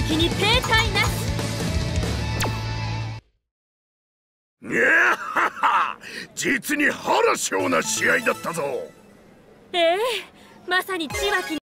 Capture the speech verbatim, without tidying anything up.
敵に停滞なし。 いやはは、実にハラショーな試合だったぞ。 ええ、まさに血は気